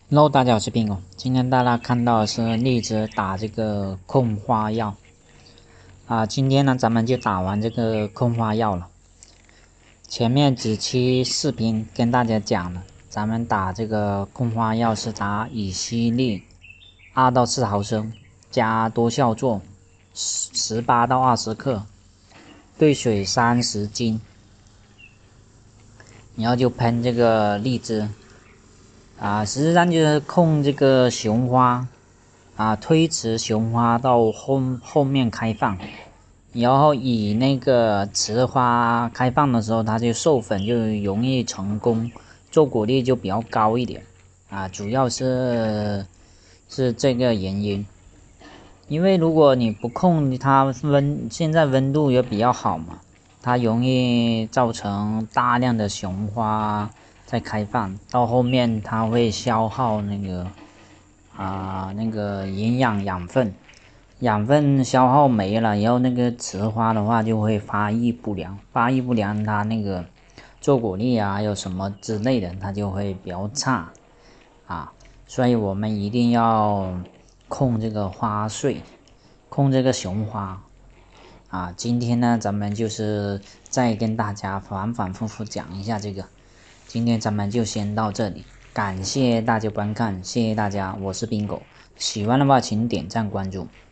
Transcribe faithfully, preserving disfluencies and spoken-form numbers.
Hello，大家好，我是冰哦。今天大家看到的是荔枝打这个控花药啊。今天呢，咱们就打完这个控花药了。前面几期视频跟大家讲了，咱们打这个控花药是打乙烯利二到四毫升，加多效唑十八到二十克，兑水三十斤，然后就喷这个荔枝啊，实际上就是控这个雄花。啊，推迟雄花到后后面开放，然后以那个雌花开放的时候，它就授粉就容易成功，做果率就比较高一点啊，主要是是这个原因。因为如果你不控它温，现在温度也比较好嘛，它容易造成大量的雄花在开放，到后面它会消耗那个。啊，那个营养养分，养分消耗没了，然后那个雌花的话就会发育不良，发育不良它那个做果粒啊，还有什么之类的，它就会比较差啊。所以我们一定要控这个花穗，控这个雄花啊。今天呢，咱们就是再跟大家反反复复讲一下这个。今天咱们就先到这里，感谢大家观看，谢谢大家，我是冰狗，喜欢的话请点赞关注。